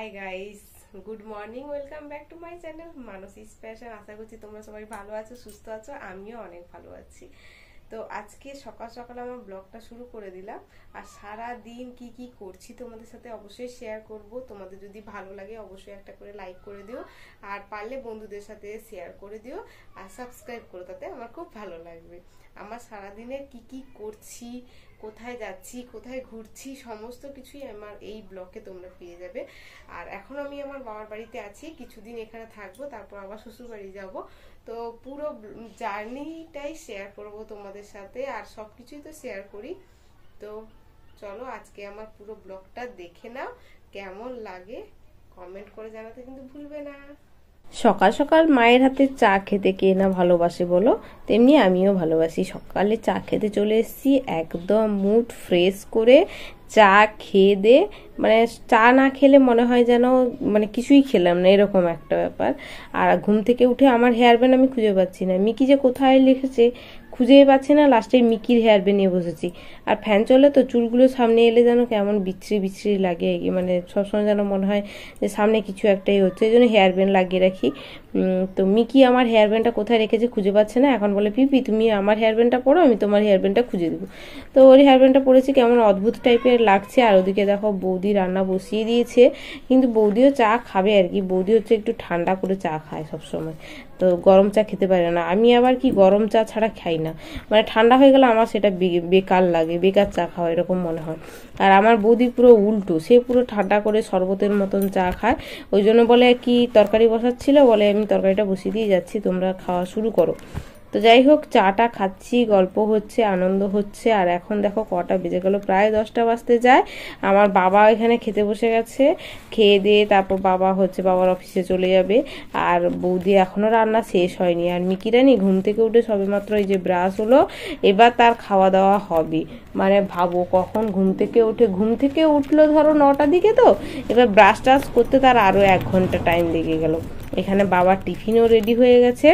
High guys, good morning, welcome back to my channel Mansi special. আশা করছি তোমরা সবাই ভালো আছো, সুস্থ আছো, আমিও অনেক ভালো আছি। তো আজকে সকাল সকাল আমার ব্লগটা শুরু করে দিলাম। আর সারা দিন কি কি করছি তোমাদের সাথে অবশ্যই শেয়ার করব। তোমাদের যদি ভালো লাগে অবশ্যই একটা করে লাইক করে দিও, আর পারলে বন্ধুদের সাথে শেয়ার করে দিও, আর সাবস্ক্রাইব করো, তাতে আমার খুব ভালো লাগবে। আমার সারাদিনের কি কি করছি, কোথায় যাচ্ছি, কোথায় ঘুরছি, সমস্ত কিছুই আমার এই ব্লগে তোমরা পেয়ে যাবে। আর এখন আমি আমার বাবার বাড়িতে আছি, কিছুদিন এখানে থাকবো, তারপর আবার শ্বশুর বাড়ি যাবো। তো পুরো জার্নিটাই শেয়ার করব তোমাদের সাথে, আর সবকিছুই তো শেয়ার করি। তো চলো আজকে আমার পুরো ব্লগটা দেখে নাও, কেমন লাগে কমেন্ট করে জানাতে কিন্তু ভুলবে না। সকাল সকাল মায়ের হাতে চা খেতে কে না ভালোবাসে বলো, তেমনি আমিও ভালোবাসি। সকালে চা খেতে চলে এসেছি, একদম মুড ফ্রেশ করে চা খেয়ে দে, মানে চা না খেলে মনে হয় যেন মানে কিছুই খেলাম না, এরকম একটা ব্যাপার। আর ঘুম থেকে উঠে আমার হেয়ার ব্যান্ড আমি খুঁজে পাচ্ছি না, মিকি যে কোথায় লিখেছে খুঁজেই পাচ্ছি না, লাস্টে মিকির হেয়ার ব্যান্ড নিয়ে বসেছি। আর ফ্যান চলে তো চুলগুলো সামনে এলে যেন কেমন বিচ্ছিরি বিচ্ছিরি লাগে, মানে সবসময় যেন মনে হয় যে সামনে কিছু একটাই হচ্ছে, এই জন্য হেয়ার ব্যান্ড লাগিয়ে রাখি। তো মিকি আমার হেয়ার ব্যান্ডটা কোথায় রেখেছে খুঁজে পাচ্ছে না, এখন বলে পিপি তুমি আমার হেয়ার ব্যান্ডটা পরো, আমি তোমার হেয়ার ব্যান্ডটা খুঁজে দেবো। তো ওর হেয়ার ব্যান্ডটা পরেছি, কেমন অদ্ভুত টাইপের লাগছে। আর ওদিকে দেখো বৌদি রান্না বসিয়ে দিয়েছে, কিন্তু বৌদিও চা খাবে আর কি। বৌদি হচ্ছে একটু ঠান্ডা করে চা খায় সবসময়, তো গরম চা খেতে পারে না। আমি আবার কি গরম চা ছাড়া খাই না, মানে ঠান্ডা হয়ে গেলে আমার সেটা বেকার লাগে, বেকার চা খাওয়া এরকম মনে হয়। আর আমার বৌদি পুরো উল্টো, সে পুরো ঠান্ডা করে শরবতের মতন চা খায়। ওই জন্য বলে কি তরকারি বসাচ্ছিল, বলে আমি তরকারিটা বসিয়ে দিয়ে যাচ্ছি, তোমরা খাওয়া শুরু করো। তো যাই হোক, চাটা খাচ্ছি, গল্প হচ্ছে, আনন্দ হচ্ছে। আর এখন দেখো কটা বেজে গেল, প্রায় 10টা বাজতে যায়। আমার বাবা এখানে খেতে বসে গেছে, খেয়ে দিয়ে তারপর বাবার অফিসে চলে যাবে। আর বৌদি এখনো রান্না শেষ হয়নি। আর মিকি রানী ঘুম থেকে উঠে সবেমাত্র এই যে ব্রাশ হলো, এবার তার খাওয়া দাওয়া হবে। মানে ভাবো কখন ঘুম থেকে উঠলো ধরো 9টার দিকে, তো এবার ব্রাশ টাশ করতে তার আরো 1 ঘন্টা টাইম লেগে গেল। এখানে বাবার টিফিনও রেডি হয়ে গেছে।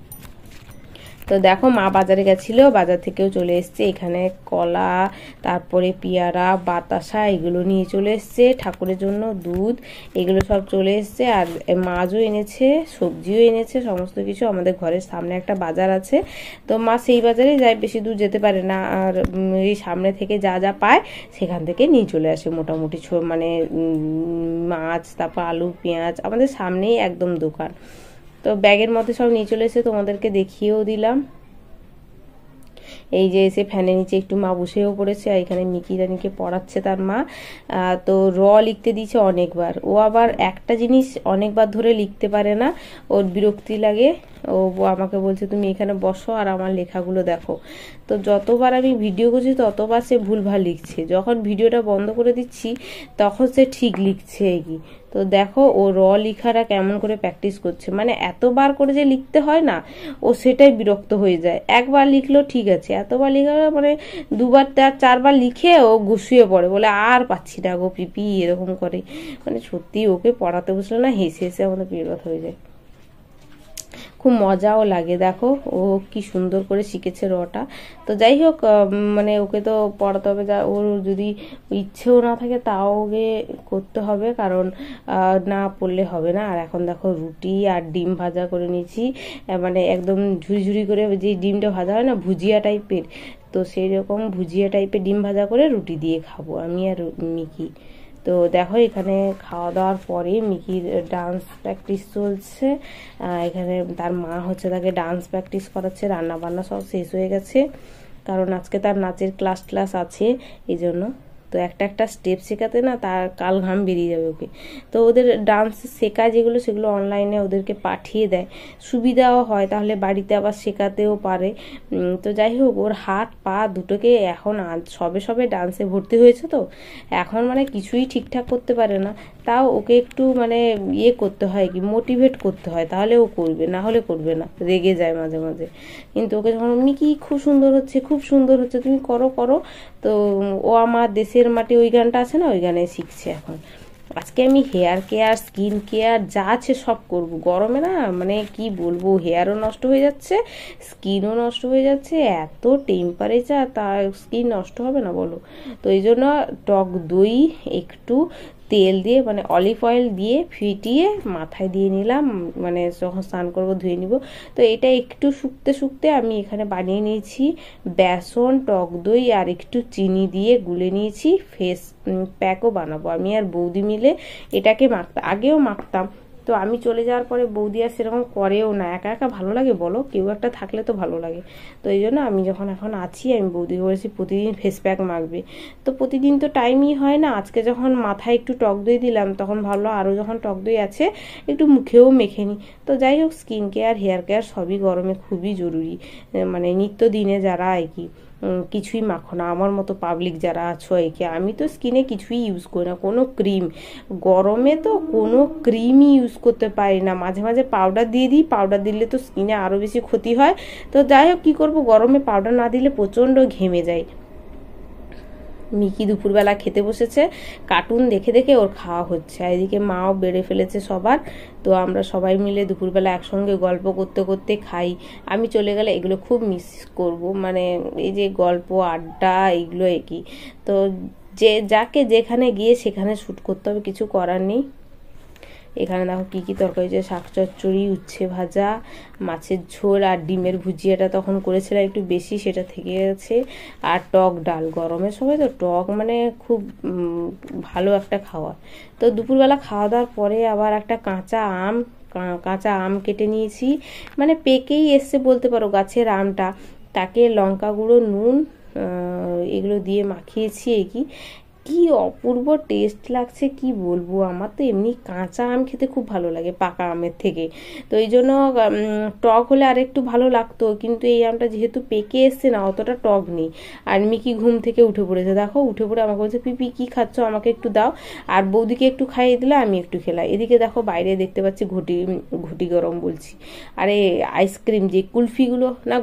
তো দেখো মা বাজারে গেছিল, বাজার থেকেও চলে এসছে। এখানে কলা, তারপরে পেয়ারা, বাতাসা এগুলো নিয়ে চলে এসছে, ঠাকুরের জন্য দুধ এগুলো সব চলে এসছে। আর মাছও এনেছে, সবজিও এনেছে, সমস্ত কিছু। আমাদের ঘরের সামনে একটা বাজার আছে, তো মা সেই বাজারে যায়, বেশি দূর যেতে পারে না। আর এই সামনে থেকে যা যা পায় সেখান থেকে নিয়ে চলে আসে মোটামুটি, মানে মাছ, তারপর আলু পেঁয়াজ, আমাদের সামনেই একদম দোকান। তো ব্যাগের মধ্যে সব নিয়ে চলে এসে তোমাদেরকে দেখিয়েও দিলাম। এই যে এসে ফ্যানের নিচে একটু মা বসেও পড়েছে, আর এখানে মিকি রানীকে পড়াচ্ছে তার মা। তো লিখতে দিয়েছে অনেকবার, ও আবার একটা জিনিস অনেকবার ধরে লিখতে পারে না, ওর বিরক্তি লাগে। ও আমাকে বলছে তুমি এখানে বসো আর আমার লেখাগুলো দেখো। তো যতবার আমি ভিডিও করছি ততবার সে ভুলভাল লিখছে, যখন ভিডিওটা বন্ধ করে দিচ্ছি তখন সে ঠিক লিখছে কি। তো দেখো ও লেখাটা কেমন করে প্র্যাকটিস করছে, মানে এতবার করে যে লিখতে হয় না, ও সেটাই বিরক্ত হয়ে যায়। একবার লিখলো ঠিক আছে, এতবার লিখা মানে 2বার 4বার লিখে ও গুছিয়ে পড়ে, বলে আর পাচ্ছি না গো পিপি, এরকম করে। মানে সত্যি ওকে পড়াতে বসলে না হেসে হেসে আমাদের পেট ব্যথা হয়ে যায়। খুব মজাও লাগে, দেখো ও কি সুন্দর করে শিখেছে রটা। তো যাই হোক, মানে ওকে তো পড়াতে হবে, যা ওর যদি ইচ্ছেও না থাকে তাও ওকে করতে হবে, কারণ না পড়লে হবে না। আর এখন দেখো রুটি আর ডিম ভাজা করে নিয়েছি, মানে একদম ঝুরি ঝুরি করে, যে ডিমটা ভাজা হয় না ভুজিয়া টাইপের, তো সেই রকম ভুজিয়া টাইপের ডিম ভাজা করে রুটি দিয়ে খাবো আমি আর মিকি। তো দেখো এখানে খাওয়া দাওয়ার পরে মিকির ডান্স প্র্যাকটিস চলছে। এখানে তার মা হচ্ছে তাকে ডান্স প্র্যাকটিস করাচ্ছে, রান্না বান্না সব শেষ হয়ে গেছে, কারণ আজকে তার নাচের ক্লাস আছে এই জন্য। তো একটা একটা স্টেপ শেখাতে না তার কাল ঘাম বেরিয়ে যাবে ওকে। তো ওদের ডান্স শেখায় যেগুলো, সেগুলো অনলাইনে ওদেরকে পাঠিয়ে দেয়, সুবিধাও হয়, তাহলে বাড়িতে আবার শেখাতেও পারে। তো যাই হোক, ওর হাত পা দুটোকে এখন সবে সবে ডান্সে ভর্তি হয়েছে, তো এখন মানে কিছুই ঠিকঠাক করতে পারে না। তাও ওকে একটু মানে করতে হয় কি, মোটিভেট করতে হয়, তাহলে ও করবে, না হলে করবে না, রেগে যায় মাঝে মাঝে। কিন্তু ওকে যখন মিকি খুব সুন্দর হচ্ছে, খুব সুন্দর হচ্ছে, তুমি করো করো, তো ও আমার দেশের মাটি ওই গানটা আছে না, ওই গানে শিখছে এখন। আজকে আমি হেয়ার কেয়ার, স্কিন কেয়ার যা আছে সব করব। গরমে না মানে কি বলবো, হেয়ারও নষ্ট হয়ে যাচ্ছে, স্কিনও নষ্ট হয়ে যাচ্ছে, এত টেম্পারেচার, তা স্কিন নষ্ট হবে না বলো। তো এই জন্য টক দই, একটু তেল দিয়ে মানে অলিভ অয়েল দিয়ে ফিটিয়ে মাথায় দিয়ে নিলাম, মানে যখন স্নান করবো ধুয়ে নিব। তো এটা একটু শুকতে শুকতে আমি এখানে বানিয়ে নিয়েছি বেসন, টক দই আর একটু চিনি দিয়ে গুলে নিয়েছি ফেস প্যাকও বানাবো। আমি আর বৌদি মিলে এটাকে আগেও মাখতাম, তো আমি চলে যাওয়ার পরে বৌদি আর সেরকম করেও না, একা একা ভালো লাগে বলো, কেউ একটা থাকলে তো ভালো লাগে। তো এই জন্য আমি যখন এখন আছি আমি বৌদিকে বলেছি প্রতিদিন ফেস প্যাক মাখবে। তো প্রতিদিন তো টাইমই হয় না, আজকে যখন মাথায় একটু টক দই দিলাম তখন ভাবলো আরও যখন টক দই আছে একটু মুখেও মেখে নিই। তো যাই হোক, স্কিন কেয়ার হেয়ার কেয়ার সবই গরমে খুবই জরুরি, মানে নিত্যদিনে যারা আর কি কিছুই মাখো না আমার মতো পাবলিক যারা আছো একে, আমি তো স্কিনে কিছুই ইউজ করি না, কোনো ক্রিম, গরমে তো কোনো ক্রিমই ইউজ করতে পারি না, মাঝে মাঝে পাউডার দিয়ে দিই, পাউডার দিলে তো স্কিনে আরও বেশি ক্ষতি হয়। তো যাই হোক, কী করবো, গরমে পাউডার না দিলে প্রচণ্ড ঘেমে যায়। মিকি দুপুরবেলা খেতে বসেছে, কার্টুন দেখে দেখে ওর খাওয়া হচ্ছে, আর এদিকে মাও বেড়ে ফেলেছে সবার। তো আমরা সবাই মিলে দুপুরবেলা একসঙ্গে গল্প করতে করতে খাই। আমি চলে গেলে এগুলো খুব মিস করব, মানে এই যে গল্প আড্ডা এগুলো একই। তো যাকে যেখানে গিয়ে সেখানে শ্যুট করতে হবে, কিছু করার নেই। এখানে দেখো কী কী তরকারি হয়েছে, শাক চচ্চড়ি, উচ্ছে ভাজা, মাছের ঝোল আর ডিমের ভুজিয়াটা তখন করেছিলাম একটু বেশি, সেটা থেকে গেছে, আর টক ডাল। গরমের সময় তো টক মানে খুব ভালো একটা খাওয়া। তো দুপুরবেলা খাওয়া দাওয়ার পরে আবার একটা কাঁচা আম কেটে নিয়েছি, মানে পেকেই এসছে বলতে পারো গাছের আমটা, তাকে লঙ্কা গুঁড়ো, নুন এগুলো দিয়ে মাখিয়েছি। কি অপূর্ব টেস্ট লাগছে কি বলবো, আমার তো এমনি কাঁচা আম খেতে খুব ভালো লাগে পাকা আমের থেকে, তো এই জন্য টক হলে আর একটু ভালো লাগতো, কিন্তু এই আমটা যেহেতু পেকে এসছে না, অতটা টক নেই। আর মিকি ঘুম থেকে উঠে পড়েছে, দেখো উঠে পড়ে আমাকে বলছে পিপি কি খাচ্ছ, আমাকে একটু দাও। আর বৌদিকে একটু খাইয়ে দিলে আমি একটু খেলাম। এদিকে দেখো বাইরে দেখতে পাচ্ছি ঘটি গরম বলছি, আরে আইসক্রিম, যে কুলফিগুলো না,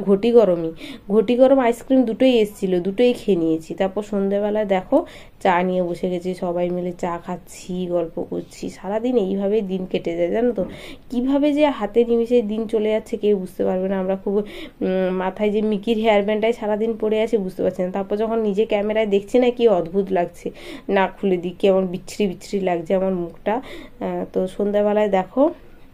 ঘটি গরম আইসক্রিম দুটোই এসেছিলো, দুটোই খেয়ে নিয়েছি। তারপর সন্ধ্যেবেলায় দেখো চা নিয়ে বসে গেছি, সবাই মিলে চা খাচ্ছি, গল্প করছি, সারাদিন এইভাবেই দিন কেটে যায় জানো তো। কিভাবে যে হাতে নিমিশে দিন চলে যাচ্ছে কেউ বুঝতে পারবে না। আমরা খুব মাথায় যে মিকির হেয়ার ব্যান্ডটাই সারাদিন পরে আছে বুঝতে পারছি না, তারপর যখন নিজে ক্যামেরায় দেখছি না কি অদ্ভুত লাগছে, না খুলে দিই কেমন বিচ্ছিরি লাগছে আমার মুখটা। তো সন্ধ্যাবেলায় দেখো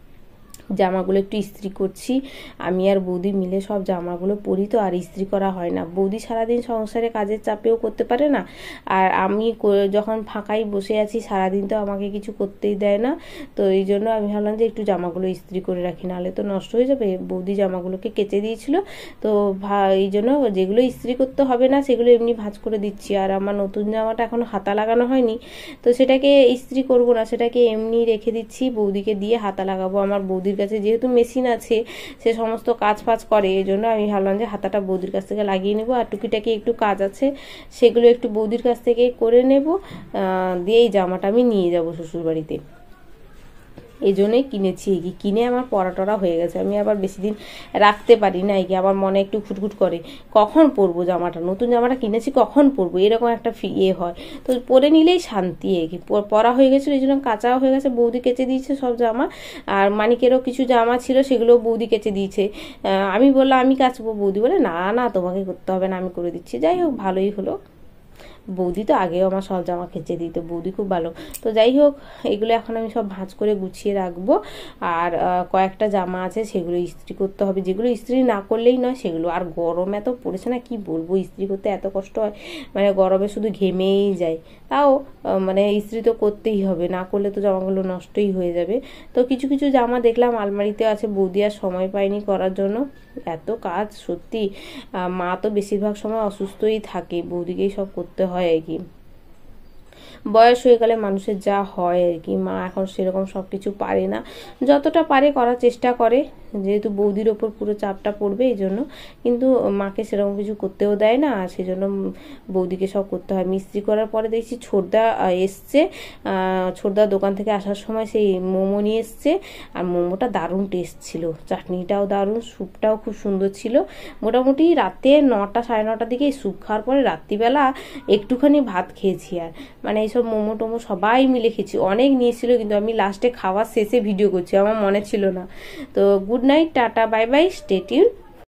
জামাগুলো একটু ইস্ত্রি করছি, আমি আর বৌদি মিলে সব জামাগুলো পরি, তো আর ইস্ত্রি করা হয় না। বৌদি সারাদিন সংসারে কাজের চাপেও করতে পারে না, আর আমি যখন ফাঁকাই বসে আছি সারাদিন তো আমাকে কিছু করতেই দেয় না। তো এই জন্য আমি ভাবলাম যে একটু জামাগুলো ইস্ত্রি করে রাখি, নাহলে তো নষ্ট হয়ে যাবে। বৌদি জামাগুলোকে কেচে দিয়েছিল, তো এই জন্য যেগুলো ইস্ত্রি করতে হবে না সেগুলো এমনি ভাঁজ করে দিচ্ছি। আর আমার নতুন জামাটা এখনো হাতা লাগানো হয়নি, তো সেটাকে ইস্ত্রি করব না, সেটাকে এমনি রেখে দিচ্ছি, বৌদিকে দিয়ে হাতা লাগাবো। আমার বৌদির কাছে যেহেতু মেশিন আছে, সে সমস্ত কাজ ফাজ করে, এই জন্য আমি ভাবলাম যে হাতাটা বৌদির কাছ থেকে লাগিয়ে নেবো। আর টুকিটাকি একটু কাজ আছে সেগুলো একটু বৌদির কাছ থেকে করে নেব, দিয়ে এই জামাটা আমি নিয়ে যাবো শ্বশুরবাড়িতে। এই জন্যই কিনেছি, কিনে আমার পরা হয়ে গেছে, আমি আবার বেশি দিন রাখতে পারি না, আমার মনে একটু খুটখুট করে কখন পরবো জামাটা, নতুন জামাটা কিনেছি কখন পরবো, এরকম একটা হয়। তো পরে নিলেই শান্তি, পরা হয়ে গেছিলো, এই জন্য কাঁচাও হয়ে গেছে, বৌদি কেচে দিয়েছে সব জামা। আর মানিকেরও কিছু জামা ছিল সেগুলো বৌদি কেচে দিয়েছে। আমি বললাম আমি কাচবো, বৌদি বলে না না তোমাকে করতে হবে না, আমি করে দিচ্ছি। যাই হোক ভালোই হলো, বৌদি তো আগেও আমার সব জামা কেচে দিত, বৌদি খুব ভালো। তো যাই হোক, এগুলো এখন আমি সব ভাঁজ করে গুছিয়ে রাখবো। আর কয়েকটা জামা আছে সেগুলো ইস্ত্রি করতে হবে, যেগুলো ইস্ত্রি না করলেই নয় সেগুলো। আর গরম এত পড়েছে না কি বলবো, ইস্ত্রি করতে এত কষ্ট হয়, মানে গরমে শুধু ঘেমেই যায়। তাও মানে ইস্ত্রি তো করতেই হবে, না করলে তো জামাগুলো নষ্টই হয়ে যাবে। তো কিছু কিছু জামা দেখলাম আলমারিতে আছে, বৌদি আর সময় পায়নি করার জন্য, এত কাজ সত্যি। মা তো বেশিরভাগ সময় অসুস্থই থাকে, বৌদিকেই সব করতে হয় আর কি। বয়স হয়ে গেলে মানুষের যা হয় আর কি, মা এখন সেরকম সব কিছু পারে না, যতটা পারে করার চেষ্টা করে, যেহেতু বৌদির ওপর পুরো চাপটা পড়বে এই জন্য, কিন্তু মাকে সেরকম কিছু করতেও দেয় না, আর সেই জন্য বৌদিকে সব করতে হয়। মিস্ত্রি করার পরে দেখছি ছোটদা এসছে, ছোটদার দোকান থেকে আসার সময় সেই মোমো নিয়ে এসছে, আর মোমোটা দারুণ টেস্ট ছিল, চাটনিটাও দারুণ, স্যুপটাও খুব সুন্দর ছিল। মোটামুটি রাতে 9টা সাড়ে 9টার দিকে স্যুপ খাওয়ার পরে রাত্রিবেলা একটুখানি ভাত খেয়েছি। আর মানে এইসব মোমো টোমো সবাই মিলে খেয়েছি, অনেক নিয়েছিল, কিন্তু আমি লাস্টে খাওয়ার শেষে ভিডিও করছি, আমার মনে ছিল না। তো good night, tata, bye bye, stay tune.